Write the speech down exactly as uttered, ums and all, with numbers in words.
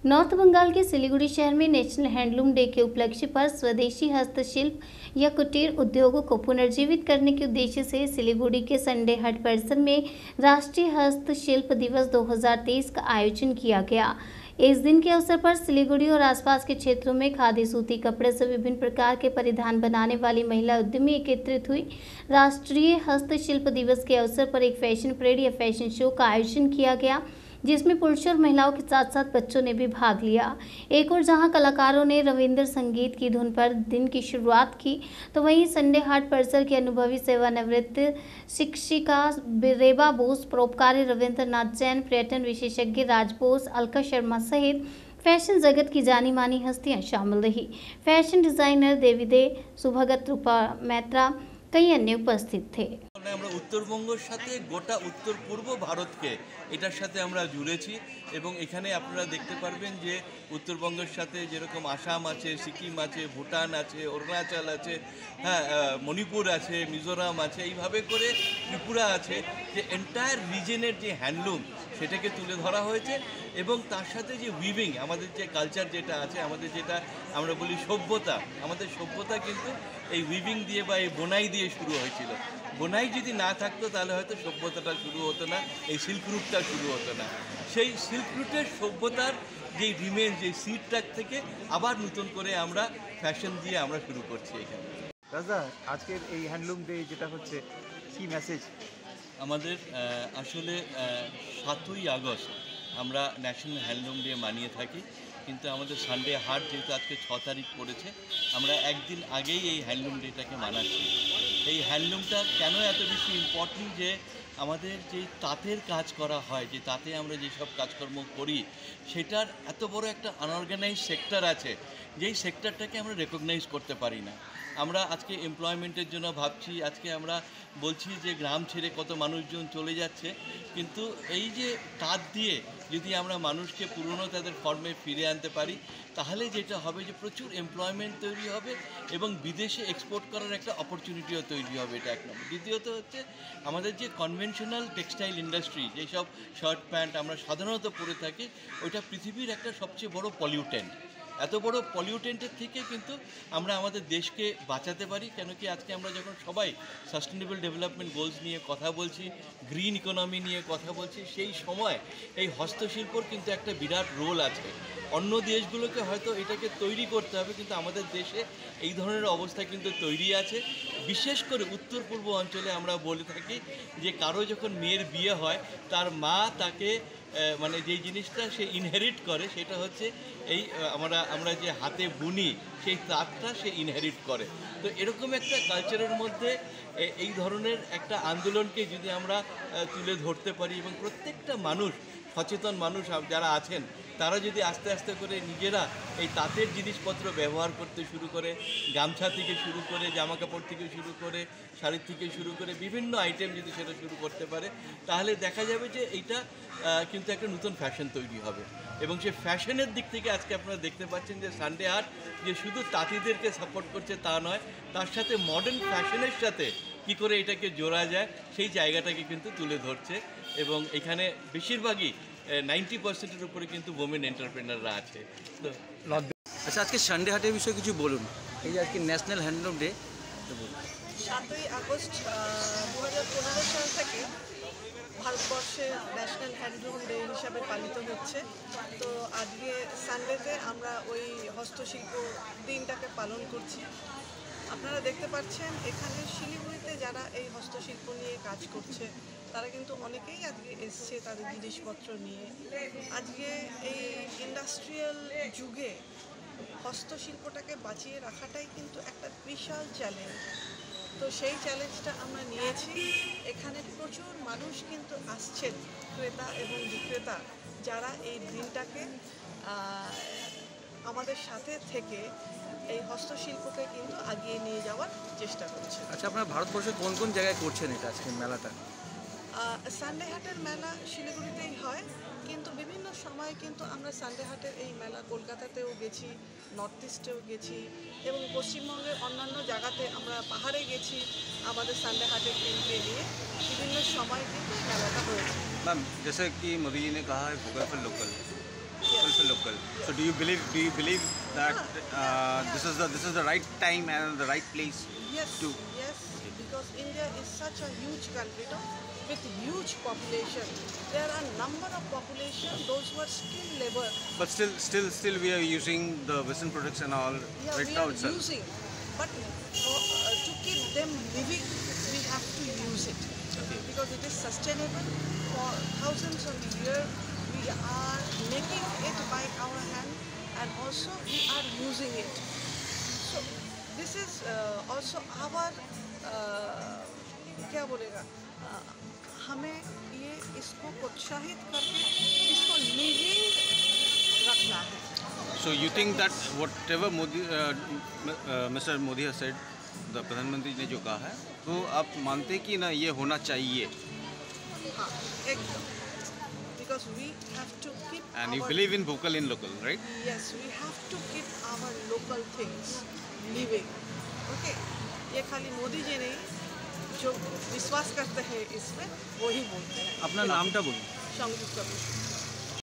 North Bengal के सिलीगुड़ी शहर में नेशनल हैंडलूम डे के उपलक्ष्य पर स्वदेशी हस्तशिल्प या कुटीर उद्योगों को पुनर्जीवित करने के उद्देश्य से सिलीगुड़ी के संडे हट परिसर में राष्ट्रीय हस्तशिल्प दिवस दो हज़ार तेईस का आयोजन किया गया। इस दिन के अवसर पर सिलीगुड़ी और आसपास के क्षेत्रों में खादी, सूती कपड़े से विभिन्न प्रकार के परिधान बनाने वाली महिला उद्यमी एकत्रित हुई। राष्ट्रीय हस्तशिल्प दिवस के अवसर पर एक फैशन परेड या फैशन शो का आयोजन किया गया, जिसमें पुरुषों और महिलाओं के साथ साथ बच्चों ने भी भाग लिया। एक और जहां कलाकारों ने रविंद्र संगीत की धुन पर दिन की शुरुआत की, तो वहीं संडे हाट परिसर की अनुभवी सेवानिवृत्त शिक्षिका रेबा बोस, परोपकारी रविंद्रनाथ जैन, पर्यटन विशेषज्ञ राज बोस, अलका शर्मा सहित फैशन जगत की जानी मानी हस्तियां शामिल रही। फैशन डिजाइनर देवीदे, सुभगत, रूपा मैत्रा, कई अन्य उपस्थित थे। আমরা উত্তরবঙ্গের সাথে গোটা উত্তর পূর্ব ভারতকে এটার সাথে আমরা জুড়েছি এবং এখানে আপনারা দেখতে পারবেন যে উত্তরবঙ্গের সাথে যেরকম আসাম আছে, সিকিম আছে, ভুটান আছে, অরুণাচল আছে, হ্যাঁ মণিপুর আছে, মিজোরাম আছে, এইভাবে করে ত্রিপুরা আছে, যে এন্টায়ার রিজনের যে হ্যান্ডলুম সেটাকে তুলে ধরা হয়েছে এবং তার সাথে যে উইভিং, আমাদের যে কালচার যেটা আছে, আমাদের যেটা আমরা বলি সভ্যতা, আমাদের সভ্যতা কিন্তু এই উইভিং দিয়ে বা এই বোনাই দিয়ে শুরু হয়েছিল। বোনাই যদি না থাকতো তাহলে হয়তো সভ্যতাটা শুরু হতো না, এই সিল্ক রুটটা শুরু হতো না। সেই সিল্ক রুটের সভ্যতার যে রিমেন, যে সিডটাক থেকে আবার নতুন করে আমরা ফ্যাশন দিয়ে আমরা শুরু করছি এখানে। দাদা, আজকের এই হ্যান্ডলুম ডে যেটা হচ্ছে, কি মেসেজ? আমাদের আসলে সাতই আগস্ট আমরা ন্যাশনাল হ্যান্ডলুম ডে মানিয়ে থাকি, কিন্তু আমাদের সানডে হাট যেহেতু আজকে ছ তারিখ পড়েছে, আমরা একদিন আগেই এই হ্যান্ডলুম ডেটাকে মানাচ্ছি। এই হ্যান্ডলুমটা কেন এত বেশি ইম্পর্টেন্ট, যে আমাদের যে তাঁতের কাজ করা হয়, যে তাঁতে আমরা যেসব কাজকর্ম করি, সেটার এত বড় একটা আনঅর্গানাইজ সেক্টর আছে, যেই সেক্টরটাকে আমরা রেকগনাইজ করতে পারি না। আমরা আজকে এমপ্লয়মেন্টের জন্য ভাবছি, আজকে আমরা বলছি যে গ্রাম ছেড়ে কত মানুষজন চলে যাচ্ছে, কিন্তু এই যে তাঁত দিয়ে যদি আমরা মানুষকে পুরনো তাদের ফর্মে ফিরে আনতে পারি, তাহলে যেটা হবে যে প্রচুর এমপ্লয়মেন্ট তৈরি হবে এবং বিদেশে এক্সপোর্ট করার একটা অপরচুনিটিও তৈরি হবে। এটা এক নম্বর। দ্বিতীয়ত হচ্ছে আমাদের যে কনভেনশনাল টেক্সটাইল ইন্ডাস্ট্রি, যেসব শার্ট প্যান্ট আমরা সাধারণত পরে থাকি, ওইটা পৃথিবীর একটা সবচেয়ে বড় পলিউটেন্ট। এত বড় পলিউটেন্টের থেকে কিন্তু আমরা আমাদের দেশকে বাঁচাতে পারি, কেন কি আজকে আমরা যখন সবাই সাস্টেনেবল ডেভেলপমেন্ট গোলস নিয়ে কথা বলছি, গ্রিন ইকোনমি নিয়ে কথা বলছি, সেই সময় এই হস্তশিল্পর কিন্তু একটা বিরাট রোল আছে। অন্য দেশগুলোকে হয়তো এটাকে তৈরি করতে হবে, কিন্তু আমাদের দেশে এই ধরনের অবস্থা কিন্তু তৈরি আছে। বিশেষ করে উত্তর পূর্ব অঞ্চলে আমরা বলে থাকি যে কারো যখন মেয়ের বিয়ে হয়, তার মা তাকে মানে যেই জিনিসটা সে ইনহেরিট করে, সেটা হচ্ছে এই আমরা আমরা যে হাতে বুনি, সেই তাঁতটা সে ইনহেরিট করে। তো এরকম একটা কালচারের মধ্যে এই ধরনের একটা আন্দোলনকে যদি আমরা তুলে ধরতে পারি এবং প্রত্যেকটা মানুষ, সচেতন মানুষ যারা আছেন, তারা যদি আস্তে আস্তে করে নিজেরা এই তাঁতের জিনিসপত্র ব্যবহার করতে শুরু করে, গামছা থেকে শুরু করে, জামা কাপড় থেকে শুরু করে, শাড়ি থেকে শুরু করে বিভিন্ন আইটেম যদি সেটা শুরু করতে পারে, তাহলে দেখা যাবে যে এইটা কিন্তু একটা নতুন ফ্যাশন তৈরি হবে। এবং সেই ফ্যাশনের দিক থেকে আজকে আপনারা দেখতে পাচ্ছেন যে সানডে হাট যে শুধু তাঁতিদেরকে সাপোর্ট করছে তা নয়, তার সাথে মডার্ন ফ্যাশনের সাথে কী করে এটাকে জোড়া যায় সেই জায়গাটাকে কিন্তু তুলে ধরছে। এবং এখানে বেশিরভাগই নাইনটি পার্সেন্টের উপরে কিন্তু ওমেন এন্টারপ্রেনাররা আছে। তো আচ্ছা, আজকে সানডে হাটের বিষয়ে কিছু বলুন। এই যে আজকে ন্যাশনাল হ্যান্ডলুম ডে, সাতই আগস্ট দু হাজার পনেরো সাল থেকে ভারতবর্ষে ন্যাশনাল হ্যান্ডলুম ডে হিসাবে পালিত হচ্ছে। তো আজকে সানডেতে আমরা ওই হস্তশিল্প দিনটাকে পালন করছি। আপনারা দেখতে পাচ্ছেন এখানে শিলিগুড়িতে যারা এই হস্তশিল্প নিয়ে কাজ করছে, তারা কিন্তু অনেকেই আজকে এসছে তাদের জিনিসপত্র নিয়ে। আজকে এই ইন্ডাস্ট্রিয়াল যুগে হস্তশিল্পটাকে বাঁচিয়ে রাখাটাই কিন্তু একটা বিশাল চ্যালেঞ্জ। তো সেই চ্যালেঞ্জটা আমরা নিয়েছি। এখানে প্রচুর মানুষ কিন্তু আসছেন, ক্রেতা এবং বিক্রেতা, যারা এই দিনটাকে আমাদের সাথে থেকে এই হস্তশিল্পকে কিন্তু আগিয়ে নিয়ে যাওয়ার চেষ্টা করছে। আচ্ছা, আপনারা ভারতবর্ষে কোন কোন জায়গায় করছেন এটা আজকে মেলাটা? সানডে হাটের মেলা শিলিগুড়িতেই হয়, কিন্তু বিভিন্ন সময় কিন্তু আমরা সানডে হাটের এই মেলা কলকাতাতেও গেছি, নর্থ ইস্টেও গেছি এবং পশ্চিমবঙ্গের অন্যান্য জায়গাতে আমরা পাহাড়ে গেছি আমাদের সানডে হাটের টিমকে নিয়ে। বিভিন্ন সময় কিন্তু মেলাটা হয়েছে। मैम, जैसे कि मोदी जी ने कहा है vocal for local, vocal for local, So do you believe do you believe that uh, this is the this is the right time and the right place Yes, to yes, because India is such a huge country, no? With huge population. There are number of population, those who are skilled labor. but still still still we are using the Western products and all Yeah, right we now are itself. using, but for, uh, to keep them living, we have to use it. Because it is sustainable for thousands of years. We are making it by our hand and also we are using it. So this is uh, also our uh, क्या बोलेगा uh, हमें ये इसको प्रोत्साहित करके इसको living रखना है. So you think that whatever Modi, uh, uh, Mister Modi has said, the प्रधानमंत्री ने जो कहा है, तो आप मानते कि ना ये होना चाहिए? हाँ, एकदम. Because we have to keep And you our, believe in vocal in local, right? yes, we have to keep our local things living. Okay, ये खाली मोदी जी नहीं, जो विश्वास करते हैं इसमें, वो ही बोलते हैं. अपना नामটা বলুন. संयुक्त कमिश्न.